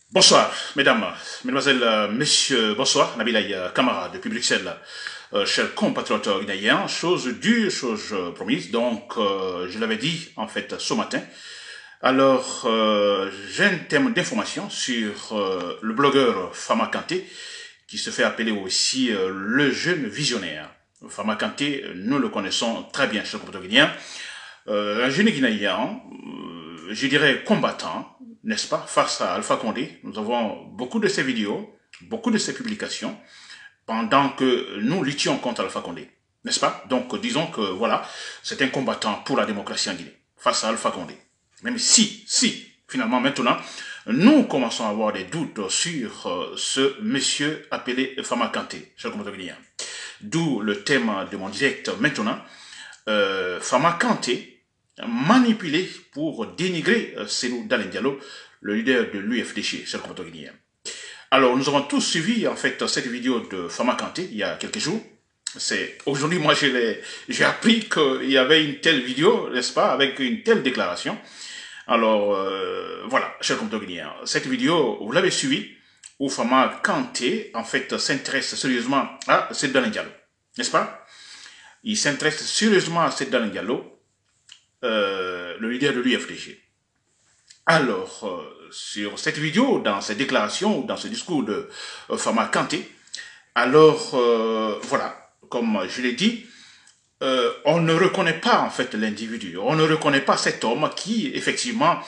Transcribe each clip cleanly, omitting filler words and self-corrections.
Bonsoir, mesdames, mesdemoiselles, messieurs, bonsoir, Nabilaï Kamara depuis Bruxelles, chers compatriotes guinéens, chose due, chose promise, donc je l'avais dit en fait ce matin. Alors, j'ai un thème d'information sur le blogueur Fama Kanté, qui se fait appeler aussi le jeune visionnaire. Fama Kanté, nous le connaissons très bien, chers compatriotes guinéens. Un jeune guinéen, je dirais combattant, n'est-ce pas, face à Alpha Condé. Nous avons beaucoup de ses vidéos, beaucoup de ses publications, pendant que nous luttions contre Alpha Condé, n'est-ce pas? Donc, disons que, voilà, c'est un combattant pour la démocratie en Guinée, face à Alpha Condé. Même si, finalement, maintenant, nous commençons à avoir des doutes sur ce monsieur appelé Fama Kanté, cher compatriote guinéen. D'où le thème de mon direct maintenant. Fama Kanté, manipulé pour dénigrer Cellou Dalein Diallo, le leader de l'UFDG, cher compatriote guinéen. Alors, nous avons tous suivi, en fait, cette vidéo de Fama Kanté, il y a quelques jours. Aujourd'hui, moi, j'ai appris qu'il y avait une telle vidéo, n'est-ce pas, avec une telle déclaration. Alors, voilà, cher compatriote guinéen, cette vidéo, vous l'avez suivie, où Fama Kanté, en fait, s'intéresse sérieusement à Cellou Dalein Diallo, n'est-ce pas? Il s'intéresse sérieusement à Cellou Dalein Diallo, le leader de l'UFDG. Alors, sur cette vidéo, dans ces déclarations, dans ce discours de Fama Kanté, alors, voilà, comme je l'ai dit, on ne reconnaît pas en fait l'individu, on ne reconnaît pas cet homme qui, effectivement,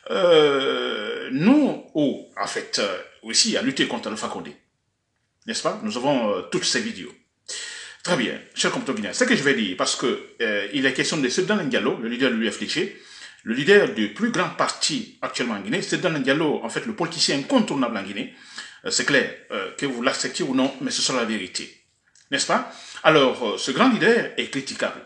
nous, ou en fait, aussi a lutté contre Alpha Condé. N'est-ce pas? Nous avons toutes ces vidéos. Très bien, cher compatriote guinéen, ce que je vais dire, parce que il est question de Cellou Dalein Diallo, le leader de l'UFDG, le leader du plus grand parti actuellement en Guinée. Cellou Dalein Diallo, en fait, le politicien incontournable en Guinée. C'est clair, que vous l'acceptiez ou non, mais ce sera la vérité. N'est-ce pas? Alors, ce grand leader est critiquable.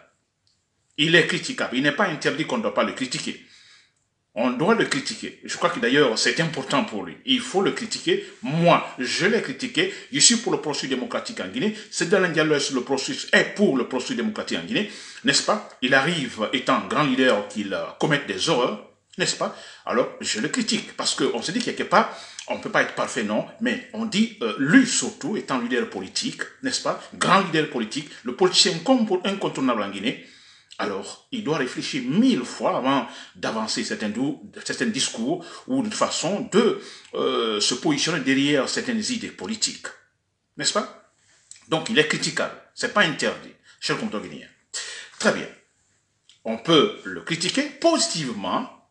Il est critiquable. Il n'est pas interdit qu'on ne doit pas le critiquer. On doit le critiquer. Je crois que d'ailleurs, c'est important pour lui. Il faut le critiquer. Moi, je l'ai critiqué. Je suis pour le processus démocratique en Guinée. Cellou Dalein Diallo est pour le processus démocratique en Guinée. N'est-ce pas? Il arrive, étant grand leader, qu'il commette des horreurs. N'est-ce pas? Alors, je le critique. Parce qu'on se dit quelque part, on ne peut pas être parfait, non. Mais on dit, lui surtout, étant leader politique, n'est-ce pas? Grand leader politique, le politicien incontournable en Guinée. Alors, il doit réfléchir 1000 fois avant d'avancer certains discours ou de façon de se positionner derrière certaines idées politiques. N'est-ce pas? Donc, il est critiquable. Ce n'est pas interdit, cher compatriote guinéen. Très bien. On peut le critiquer positivement,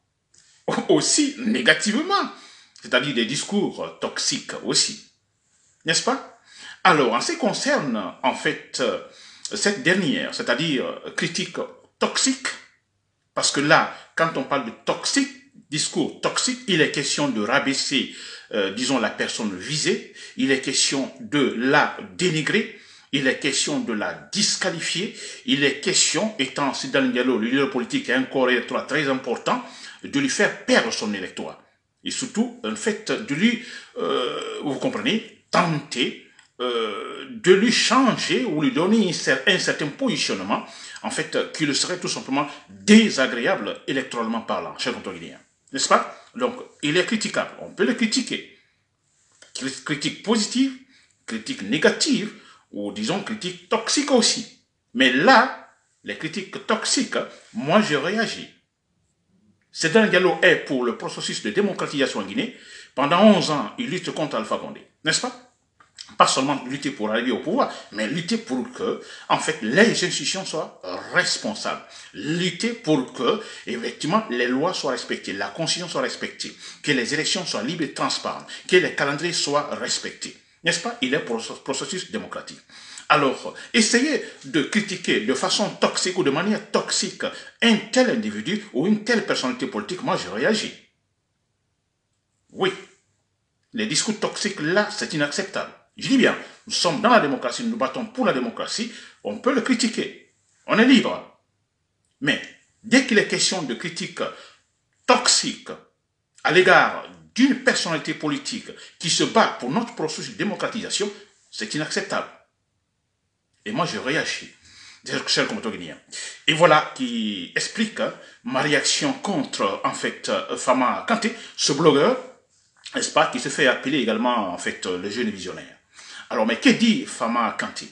aussi négativement. C'est-à-dire des discours toxiques aussi. N'est-ce pas? Alors, en ce qui concerne, en fait, cette dernière, c'est-à-dire critique toxique, parce que là, quand on parle de toxique, discours toxique, il est question de rabaisser, disons, la personne visée, il est question de la dénigrer, il est question de la disqualifier, il est question, étant Cellou Dalein Diallo, le leader politique, a un corps électoral très important, de lui faire perdre son électorat. Et surtout, en fait, de lui, vous comprenez, tenter de lui changer ou lui donner un certain positionnement, en fait, qui le serait tout simplement désagréable électoralement parlant, cher compatriote guinéen. N'est-ce pas? Donc, il est critiquable. On peut le critiquer. Critique positive, critique négative, ou disons critique toxique aussi. Mais là, les critiques toxiques, moi je réagis. Cellou Dalein Diallo est pour le processus de démocratisation en Guinée. Pendant 11 ans, il lutte contre Alpha Condé. N'est-ce pas? Pas seulement lutter pour arriver au pouvoir, mais lutter pour que, en fait, les institutions soient responsables. Lutter pour que, effectivement, les lois soient respectées, la constitution soit respectée, que les élections soient libres et transparentes, que les calendriers soient respectés. N'est-ce pas? Il est pour ce processus démocratique. Alors, essayer de critiquer de façon toxique ou de manière toxique un tel individu ou une telle personnalité politique, moi je réagis. Oui, les discours toxiques là, c'est inacceptable. Je dis bien, nous sommes dans la démocratie, nous nous battons pour la démocratie, on peut le critiquer, on est libre. Mais dès qu'il est question de critique toxique à l'égard d'une personnalité politique qui se bat pour notre processus de démocratisation, c'est inacceptable. Et moi je réagis, cher compatriote guinéen. Et voilà qui explique ma réaction contre, en fait, Fama Kanté, ce blogueur, n'est-ce pas, qui se fait appeler également, en fait, le jeune visionnaire. Alors, mais que dit Fama Kanté?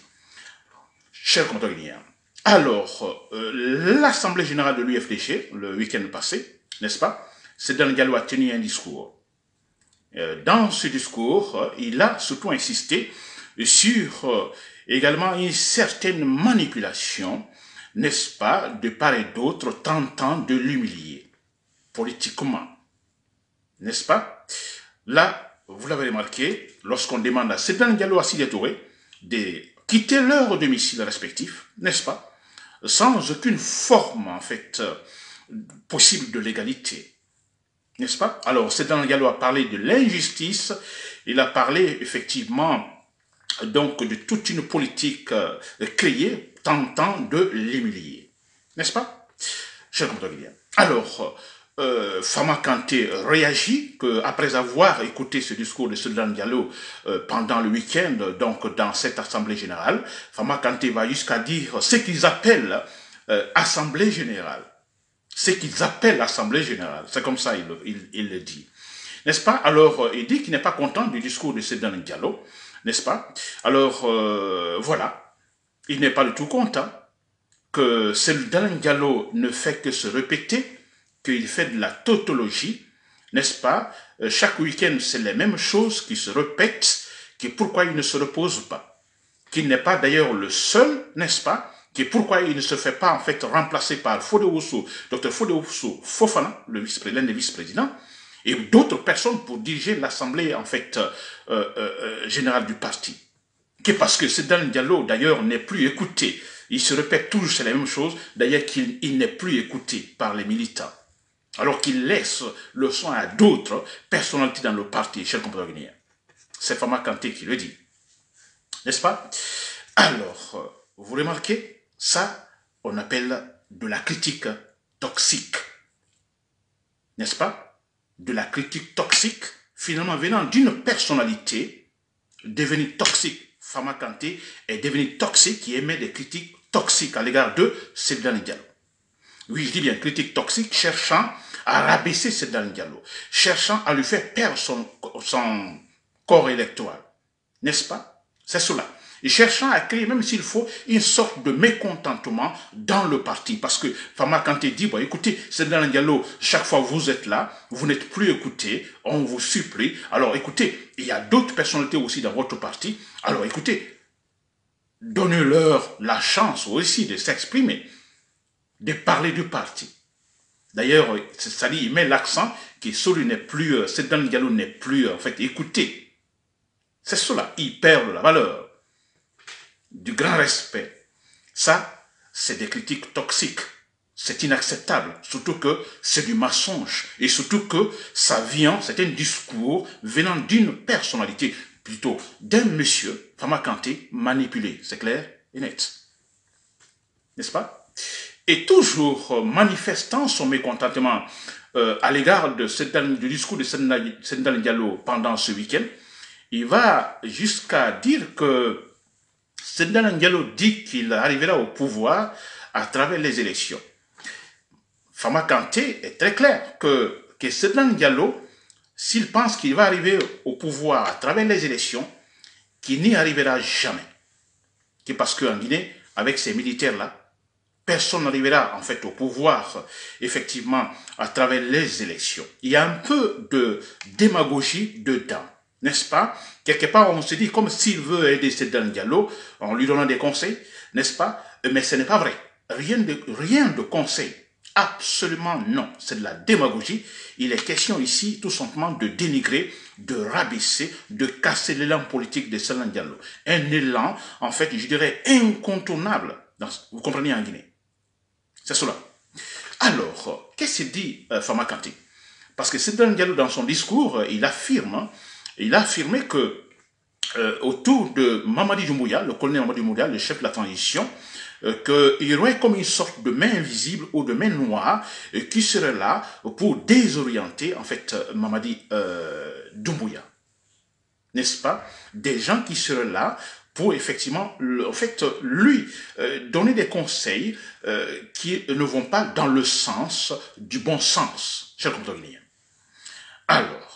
Cher contemporain, alors, l'Assemblée générale de l'UFDG, le week-end passé, n'est-ce pas, Sedan Diallo a tenu un discours. Dans ce discours, il a surtout insisté sur également une certaine manipulation, n'est-ce pas, de part et d'autre, tentant de l'humilier politiquement. N'est-ce pas? Là, vous l'avez remarqué, lorsqu'on demande à Sedan Diallo, à Sidya Touré, de quitter leur domicile respectif, n'est-ce pas, sans aucune forme, en fait, possible de légalité. N'est-ce pas? Alors, Sedan Diallo a parlé de l'injustice, il a parlé, effectivement, donc, de toute une politique créée, tentant de l'humilier. N'est-ce pas? Cher compatriotes. Alors, Fama Kanté réagit qu'après avoir écouté ce discours de Sedan Diallo pendant le week-end, donc dans cette Assemblée générale, Fama Kanté va jusqu'à dire ce qu'ils appellent Assemblée générale. Ce qu'ils appellent Assemblée générale. C'est comme ça il le dit. N'est-ce pas? Alors, il dit qu'il n'est pas content du discours de Sedan Diallo. N'est-ce pas? Alors, voilà. Il n'est pas du tout content que Sedan Diallo ne fait que se répéter, qu'il fait de la tautologie, n'est-ce pas? Chaque week-end, c'est les mêmes choses qui se répètent, que pourquoi il ne se repose pas. Qu'il n'est pas d'ailleurs le seul, n'est-ce pas? Que pourquoi il ne se fait pas en fait remplacer par Dr Fodé Fofana, l'un des vice-présidents, et d'autres personnes pour diriger l'Assemblée en fait générale du parti. Que parce que Sedan Diallo d'ailleurs n'est plus écouté. Il se répète toujours c'est la même chose, d'ailleurs qu'il n'est plus écouté par les militants. Alors qu'il laisse le soin à d'autres personnalités dans le parti, chers compatriotes. C'est Fama Kanté qui le dit. N'est-ce pas? Alors, vous remarquez, ça, on appelle de la critique toxique. N'est-ce pas? De la critique toxique, finalement venant d'une personnalité devenue toxique. Fama Kanté est devenue toxique, qui émet des critiques toxiques à l'égard de Sedan Diallo. Oui, je dis bien critique toxique, cherchant à rabaisser Sedan Diallo, cherchant à lui faire perdre son corps électoral. N'est-ce pas? C'est cela. Et cherchant à créer, même s'il faut, une sorte de mécontentement dans le parti. Parce que Fama Kanté dit, bon, écoutez, Sedan Diallo, chaque fois vous êtes là, vous n'êtes plus écouté, on vous supplie. Alors écoutez, il y a d'autres personnalités aussi dans votre parti. Alors écoutez, donnez-leur la chance aussi de s'exprimer, de parler du parti. D'ailleurs, c'est-à-dire, il met l'accent que celui n'est plus, Sedan Diallo n'est plus en fait écouté. C'est cela, il perd la valeur du grand respect. Ça, c'est des critiques toxiques. C'est inacceptable, surtout que c'est du mensonge. Et surtout que ça vient, c'est un discours venant d'une personnalité, plutôt d'un monsieur, Fama Kanté, manipulé. C'est clair et net. N'est-ce pas? Et toujours manifestant son mécontentement à l'égard du discours de Sedan Diallo pendant ce week-end, il va jusqu'à dire que Sedan Diallo dit qu'il arrivera au pouvoir à travers les élections. Fama Kanté est très clair que Sedan Diallo, s'il pense qu'il va arriver au pouvoir à travers les élections, qu'il n'y arrivera jamais. Parce qu'en Guinée, avec ces militaires-là, personne n'arrivera en fait au pouvoir, effectivement, à travers les élections. Il y a un peu de démagogie dedans, n'est-ce pas? Quelque part, on se dit, comme s'il veut aider Sedan Diallo, en lui donnant des conseils, n'est-ce pas? Mais ce n'est pas vrai. Rien de conseil. Absolument non. C'est de la démagogie. Il est question ici, tout simplement, de dénigrer, de rabaisser, de casser l'élan politique de Sedan Diallo. Un élan, en fait, je dirais, incontournable. Vous comprenez en Guinée? C'est cela. Alors, qu'est-ce qu'il dit Fama Kanté? Parce que Sedan Diallo, dans son discours, il a affirmé que autour de Mamadi Doumbouya, le colonel Mamadi Doumbouya, le chef de la transition, qu'il y aurait comme une sorte de main invisible ou de main noire qui serait là pour désorienter, en fait, Mamadi Doumbouya. N'est-ce pas? Des gens qui seraient là pour effectivement, en fait, lui donner des conseils qui ne vont pas dans le sens du bon sens, chers compatriotes. Alors,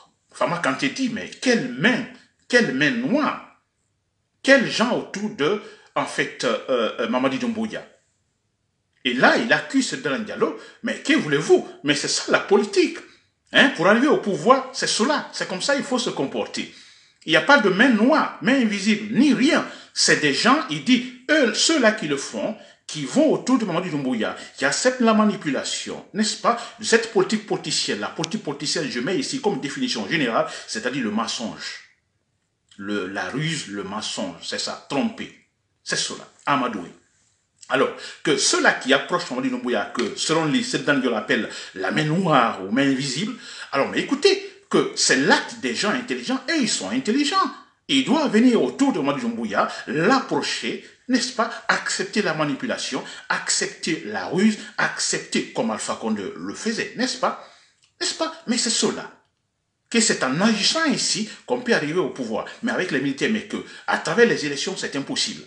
Fama Kanté dit, mais quelle main noire, quels gens autour de, en fait, Mamadi Doumbouya. Et là, il accuse Sedan Diallo, mais que voulez-vous? Mais c'est ça la politique. Hein? Pour arriver au pouvoir, c'est cela. C'est comme ça qu'il faut se comporter. Il n'y a pas de main noire, main invisible, ni rien. C'est des gens, il dit, eux, ceux-là qui le font, qui vont autour de Mamadi Doumbouya, qui acceptent la manipulation, n'est-ce pas? Cette politique politicienne, la politique politicienne, je mets ici comme définition générale, c'est-à-dire le mensonge. La ruse, le mensonge, c'est ça, tromper. C'est cela, amadoué. Alors, que ceux-là qui approchent Mamadi Doumbouya, que selon lui, Sedan Diallo appelle la main noire ou main invisible, alors, mais écoutez, que c'est l'acte des gens intelligents, et ils sont intelligents. Ils doivent venir autour de Mamadi Doumbouya, l'approcher, n'est-ce pas, accepter la manipulation, accepter la ruse, accepter comme Alpha Condé le faisait, n'est-ce pas? N'est-ce pas? Mais c'est cela. Que c'est en agissant ici qu'on peut arriver au pouvoir. Mais avec les militaires, mais que à travers les élections, c'est impossible.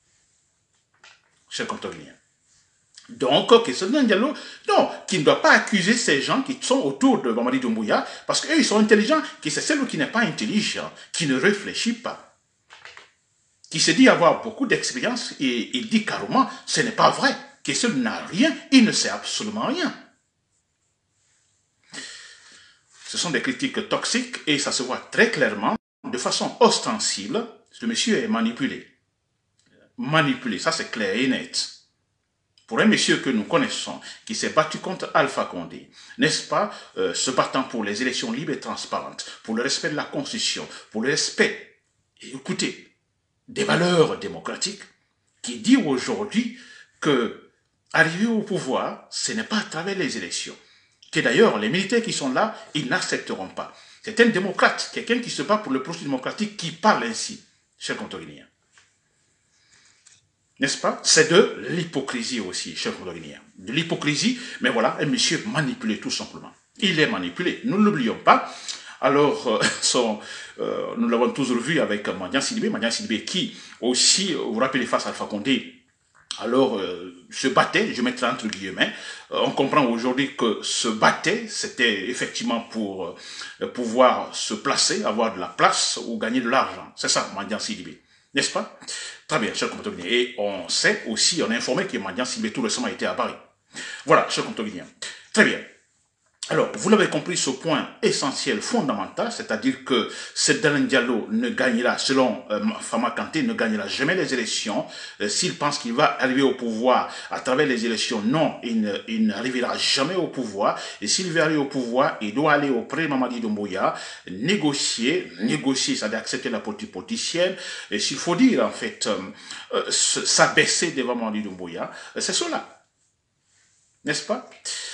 Cher contemporain. Donc, que Sedan Diallo, non, qui ne doit pas accuser ces gens qui sont autour de Mamadi Doumbouya, parce qu'eux, ils sont intelligents, que c'est celui qui n'est pas intelligent, qui ne réfléchit pas, qui se dit avoir beaucoup d'expérience, et il dit carrément, ce n'est pas vrai, que celui n'a rien, il ne sait absolument rien. Ce sont des critiques toxiques, et ça se voit très clairement, de façon ostensible, ce monsieur est manipulé. Manipulé, ça c'est clair et net. Pour un monsieur que nous connaissons, qui s'est battu contre Alpha Condé, n'est-ce pas, se battant pour les élections libres et transparentes, pour le respect de la Constitution, pour le respect, écoutez, des valeurs démocratiques, qui dit aujourd'hui que arriver au pouvoir, ce n'est pas à travers les élections. Que d'ailleurs, les militaires qui sont là, ils n'accepteront pas. C'est un démocrate, quelqu'un qui se bat pour le processus démocratique, qui parle ainsi, chers contemporains. N'est-ce pas? C'est de l'hypocrisie aussi, chers contemporains. De l'hypocrisie, mais voilà, un monsieur manipulé tout simplement. Il est manipulé, nous ne l'oublions pas. Alors, nous l'avons toujours vu avec Mandian Sidibé qui aussi, vous vous rappelez, face à Alpha Condé, alors se battait, je mettrai entre guillemets. On comprend aujourd'hui que se battait, c'était effectivement pour pouvoir se placer, avoir de la place ou gagner de l'argent. C'est ça, Mandian Sidibé. N'est-ce pas? Très bien, chers compatriotes. Et on sait aussi, on a informé que Mandian Sidibé tout récemment était à Paris. Voilà, chers compatriotes. Très bien. Alors, vous l'avez compris, ce point essentiel, fondamental, c'est-à-dire que Sedan Diallo ne gagnera, selon Fama Kanté, ne gagnera jamais les élections. S'il pense qu'il va arriver au pouvoir à travers les élections, non, il n'arrivera jamais au pouvoir. Et s'il veut aller au pouvoir, il doit aller auprès de Mamadi Doumbouya, négocier, c'est-à-dire accepter la politique politicienne. Et s'il faut dire, en fait, s'abaisser devant Mamadi Doumbouya, c'est cela. N'est-ce pas?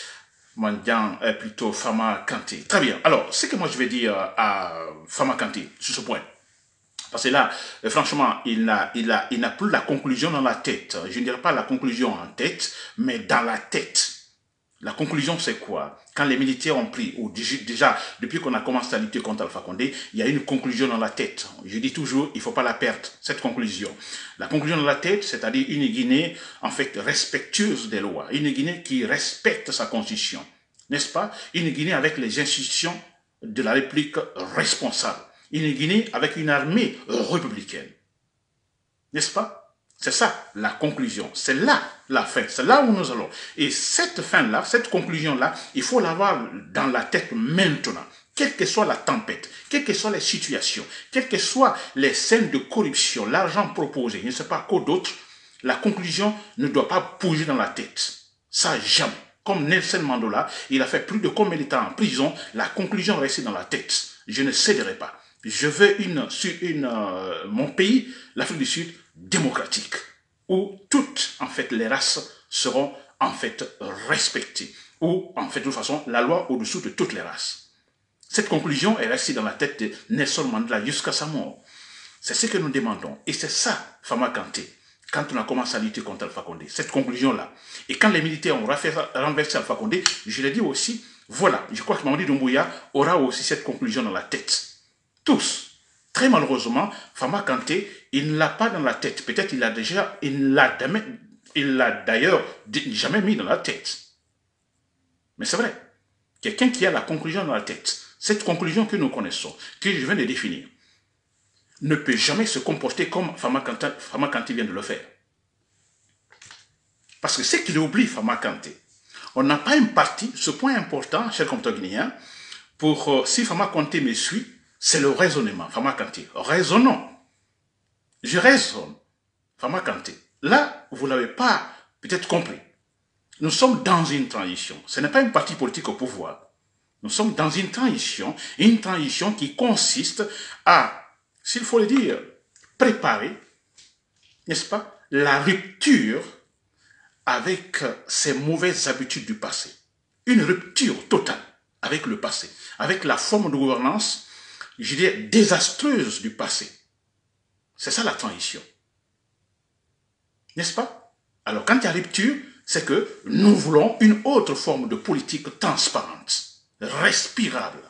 Mandian est plutôt Fama Kanté. Très bien. Alors, ce que moi je vais dire à Fama Kanté sur ce point, parce que là, franchement, il n'a plus la conclusion dans la tête. Je ne dirais pas la conclusion en tête, mais dans la tête. La conclusion, c'est quoi? Quand les militaires ont pris, ou déjà, depuis qu'on a commencé à lutter contre Alpha Condé, il y a une conclusion dans la tête. Je dis toujours, il ne faut pas la perdre, cette conclusion. La conclusion dans la tête, c'est-à-dire une Guinée, en fait, respectueuse des lois. Une Guinée qui respecte sa constitution. N'est-ce pas? Une Guinée avec les institutions de la République responsables. Une Guinée avec une armée républicaine. N'est-ce pas? C'est ça la conclusion. C'est là la fin. C'est là où nous allons. Et cette fin-là, cette conclusion-là, il faut l'avoir dans la tête maintenant. Quelle que soit la tempête, quelles que soient les situations, quelles que soient les scènes de corruption, l'argent proposé, je ne sais pas quoi d'autre, la conclusion ne doit pas bouger dans la tête. Ça, jamais. Comme Nelson Mandela, il a fait plus de combien de temps en prison, la conclusion reste dans la tête. Je ne céderai pas. Je veux mon pays, l'Afrique du Sud, démocratique, où toutes, en fait, les races seront, en fait, respectées, où, en fait, de toute façon, la loi au-dessous de toutes les races. Cette conclusion est restée dans la tête de Nelson Mandela jusqu'à sa mort. C'est ce que nous demandons. Et c'est ça, Fama Kanté, quand on a commencé à lutter contre Alpha Condé, cette conclusion-là. Et quand les militaires ont renversé Alpha Condé, je l'ai dit aussi, voilà, je crois que Mamadi Doumbouya aura aussi cette conclusion dans la tête. Tous. Très malheureusement, Fama Kanté, il ne l'a pas dans la tête. Peut-être il l'a d'ailleurs jamais mis dans la tête. Mais c'est vrai. Quelqu'un qui a la conclusion dans la tête, cette conclusion que nous connaissons, que je viens de définir, ne peut jamais se comporter comme Fama Kanté vient de le faire. Parce que ce qu'il oublie, Fama Kanté, on n'a pas un parti, ce point important, cher compteur guinéen, pour si Fama Kanté me suit, c'est le raisonnement, Fama Kanté. Raisonnons. Je raisonne, Fama Kanté. Là, vous ne l'avez pas peut-être compris. Nous sommes dans une transition. Ce n'est pas un parti politique au pouvoir. Nous sommes dans une transition qui consiste à, s'il faut le dire, préparer, n'est-ce pas, la rupture avec ces mauvaises habitudes du passé. Une rupture totale avec le passé, avec la forme de gouvernance, je dirais, désastreuse du passé. C'est ça la transition. N'est-ce pas? Alors, quand il y a rupture, c'est que nous voulons une autre forme de politique transparente, respirable.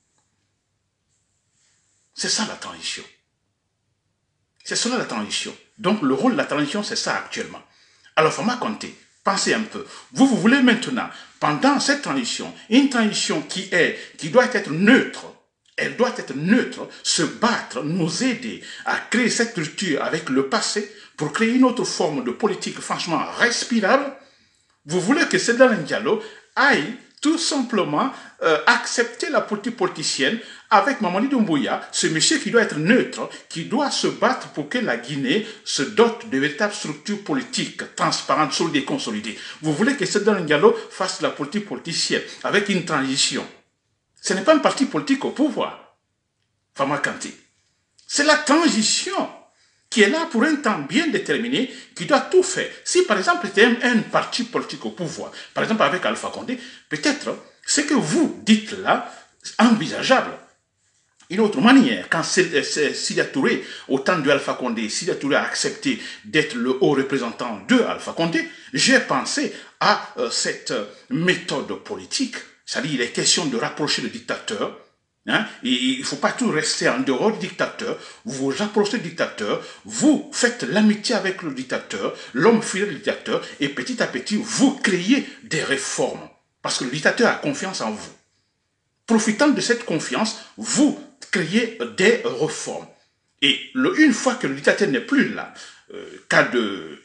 C'est ça la transition. C'est cela la transition. Donc, le rôle de la transition, c'est ça actuellement. Alors, Fama Kanté, pensez un peu. Vous voulez maintenant, pendant cette transition, une transition qui doit être neutre, elle doit être neutre, se battre, nous aider à créer cette rupture avec le passé pour créer une autre forme de politique franchement respirable. Vous voulez que Seydou Diallo aille tout simplement accepter la politique politicienne avec Mamadi Doumbouya, ce monsieur qui doit être neutre, qui doit se battre pour que la Guinée se dote de véritables structures politiques transparentes, solides et consolidées. Vous voulez que Seydou Diallo fasse la politique politicienne avec une transition. Ce n'est pas un parti politique au pouvoir, Fama Kanté. C'est la transition qui est là pour un temps bien déterminé, qui doit tout faire. Si par exemple c'était un parti politique au pouvoir, par exemple avec Alpha Condé, peut-être ce que vous dites là, envisageable. Une autre manière, quand Sida Touré, au temps de Alpha Condé, Sida Touré a accepté d'être le haut représentant de Alpha Condé, j'ai pensé à cette méthode politique, c'est-à-dire il est question de rapprocher le dictateur. Hein? Il ne faut pas tout rester en dehors du dictateur. Vous vous approchez du dictateur, vous faites l'amitié avec le dictateur, l'homme fidèle du dictateur, et petit à petit, vous créez des réformes. Parce que le dictateur a confiance en vous. Profitant de cette confiance, vous créez des réformes. Et une fois que le dictateur n'est plus là, cas de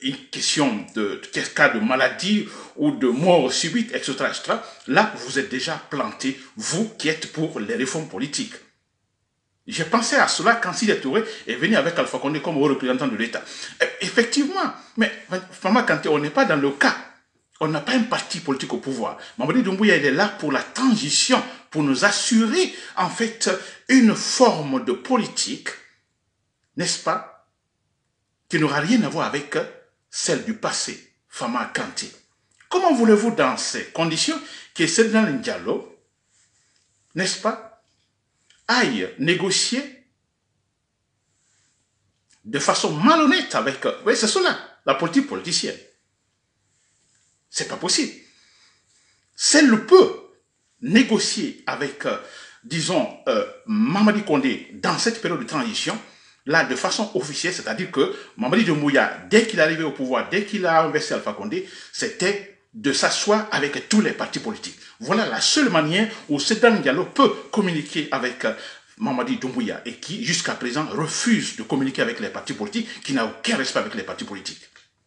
maladie ou de mort subite, etc., là, vous êtes déjà planté, vous qui êtes pour les réformes politiques. J'ai pensé à cela quand Sida Touré est venu avec Alpha Condé comme représentant de l'État. Effectivement, mais Fama Kanté, on n'est pas dans le cas. On n'a pas un parti politique au pouvoir. Mamadi Doumbouya, il est là pour la transition, pour nous assurer, en fait, une forme de politique, n'est-ce pas, qui n'aura rien à voir avec celle du passé, Fama Kanté. Comment voulez-vous, dans ces conditions, que Seydou Diallo, n'est-ce pas, aille négocier de façon malhonnête avec... Oui, c'est cela, la politique politicienne. C'est pas possible. Celle peut négocier avec, disons, Mamadi Condé dans cette période de transition, là, de façon officielle, c'est-à-dire que Mamadi Doumbouya, dès qu'il est arrivé au pouvoir, dès qu'il a investi Alpha Condé, c'était de s'asseoir avec tous les partis politiques. Voilà la seule manière où Seydou Diallo peut communiquer avec Mamadi Doumbouya et qui, jusqu'à présent, refuse de communiquer avec les partis politiques, qui n'a aucun respect avec les partis politiques.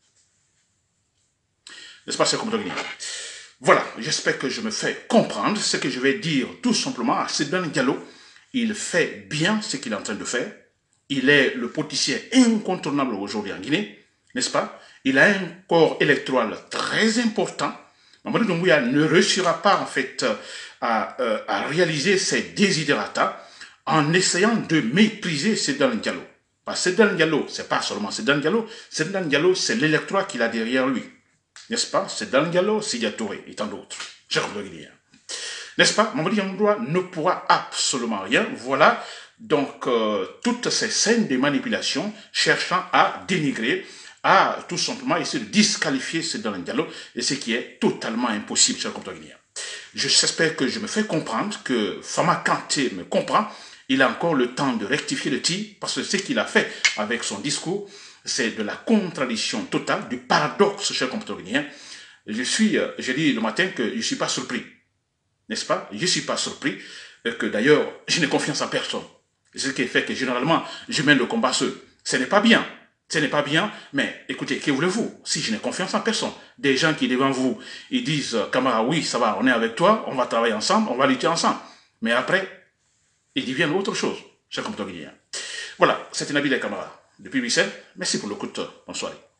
N'est-ce pas, c'est comme Guinée? Voilà, j'espère que je me fais comprendre ce que je vais dire tout simplement à Seydou Diallo. Il fait bien ce qu'il est en train de faire. Il est le politicien incontournable aujourd'hui en Guinée, n'est-ce pas? Il a un corps électoral très important. Mamadi Doumbouya ne réussira pas, en fait, à réaliser ses desiderata en essayant de mépriser Seydou Diallo. Parce que Seydou Diallo, c'est pas seulement Seydou Diallo, c'est l'électorat qu'il a derrière lui. N'est-ce pas? Seydou Diallo, Sida Touré et tant d'autres. Chers Guinéens. N'est-ce pas? Mamadi Doumbouya ne pourra absolument rien. Voilà donc toutes ces scènes de manipulation cherchant à dénigrer, à tout simplement essayer de disqualifier Seydou Diallo, et ce qui est totalement impossible, chers compatriotes guinéens. J'espère que je me fais comprendre, que Fama Kanté me comprend. Il a encore le temps de rectifier le tir, parce que ce qu'il a fait avec son discours, c'est de la contradiction totale, du paradoxe, chers compatriotes guinéens. J'ai dit le matin que je ne suis pas surpris. N'est-ce pas? Je ne suis pas surpris. et que d'ailleurs, je n'ai confiance en personne. C'est ce qui fait que généralement, je mène le combat seul. Ce n'est pas bien. Ce n'est pas bien, mais écoutez, que voulez-vous? Si je n'ai confiance en personne, des gens qui devant vous, ils disent, camarade, oui, ça va, on est avec toi, on va travailler ensemble, on va lutter ensemble. Mais après, ils deviennent autre chose. C'est comme toi, Guinéen. Voilà, c'était Nabil et camarades. Depuis Bruxelles, merci pour le coup de bonsoir.